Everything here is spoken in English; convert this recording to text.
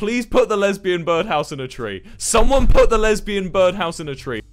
Please put the lesbian birdhouse in a tree. Someone put the lesbian birdhouse in a tree.